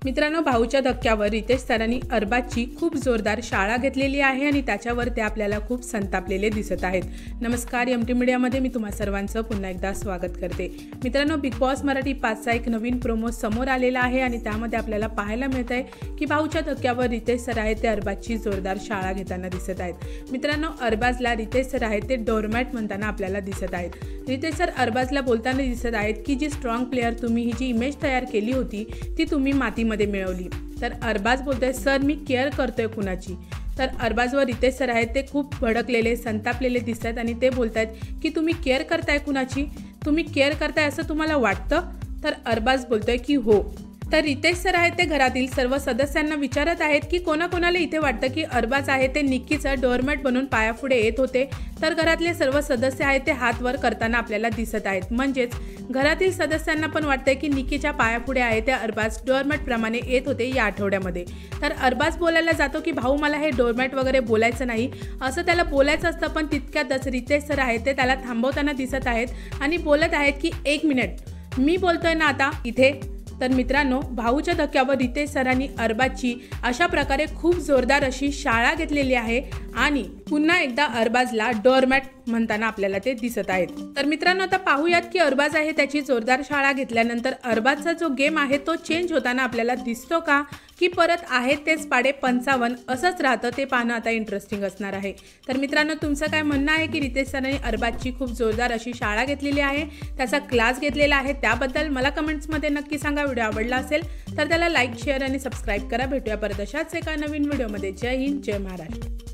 मित्रांनो, भाऊच्या धक्क्यावर रितेश सरांनी अरबाजची खूप जोरदार शाळा घेतलेली आहे आणि त्याच्यावर ते आपल्याला खूप संतापलेले दिसत आहेत. नमस्कार, एमटी मीडियामध्ये मी तुम्हा सर्वांचं पुन्हा एकदा स्वागत करते. मित्रांनो, बिग बॉस मराठी 5चा एक नवीन प्रोमो समोर आलेला आहे आणि त्यामध्ये आपल्याला पाहायला मिळत आहे की भाऊच्या धक्क्यावर रितेश सर आहेत ते अरबाजची जोरदार शाळा घेताना दिसत आहेत. मित्रांनो, अरबाजला रितेश सर आहेत ते डोरमॅट म्हणताना आपल्याला दिसत आहेत. रितेश सर अरबाजला बोलताना दिसत आहेत की जी स्ट्रॉंग प्लेअर तुम्ही ही जी इमेज तयार केली होती ती तुम्ही मातीमध्ये मिळवली. तर अरबाज बोलतोय, सर मी केअर करतोय कुणाची. तर अरबाजवर रितेश सर आहेत ते खूप भडकलेले संतापलेले दिसत आहेत आणि ते बोलत आहेत की तुम्ही केअर करताय कुणाची, तुम्ही केअर करताय असं तुम्हाला वाटतं. तर अरबाज बोलतोय की हो. तर रितेश सर आहेत ते घरातील सर्व सदस्यांना विचारत आहेत की कोणाकोणाला इथे वाटतं की अरबाज आहे ते निक्कीचं डोरमॅट बनून पायापुढे येत होते. तर घरातले सर्व सदस्य आहेत ते हात वर करताना आपल्याला दिसत आहेत. म्हणजेच घरातील सदस्यांना पण वाटतंय की निक्कीच्या पायापुढे आहे ते अरबाज डोरमॅट प्रमाणे येत होते या आठवड्यामध्ये. तर अरबाज बोलायला जातो की भाऊ मला हे डोरमॅट वगैरे बोलायचं नाही असं त्याला बोलायचं असतं, पण तितक्यातच रितेश सर आहेत ते त्याला थांबवताना दिसत आहेत आणि बोलत आहेत की 1 मिनिट मी बोलतोय ना आता इथे. तर मित्रांनो, भाऊच्या धक्क्यावर रितेश सरांनी अरबाजची अशा प्रकारे खूप जोरदार अशी शाळा घेतलेली आहे आणि पुन्हा एकदा अरबाजला डोरमॅट म्हणताना आपल्याला ते दिसत आहेत. तर मित्रांनो, आता पाहूयात की अरबाज आहे त्याची जोरदार शाळा घेतल्यानंतर अरबाजचा जो गेम आहे तो चेंज होताना आपल्याला दिसतो का, की परत आहे तेच पाडे 55 असंच राहतं, ते पाहणं आता इंटरेस्टिंग असणार आहे. तर मित्रांनो, तुमचं काय म्हणणं आहे की रितेश सरांनी अरबाजची खूप जोरदार अशी शाळा घेतलेली आहे, त्याचा क्लास घेतलेला आहे, त्याबद्दल मला कमेंट्समध्ये नक्की सांगा. व्हिडिओ आवडला असेल तर त्याला लाईक, शेअर आणि सबस्क्राईब करा. भेटूया परत अशाच एका नवीन व्हिडिओमध्ये. जय हिंद, जय महाराष्ट्र.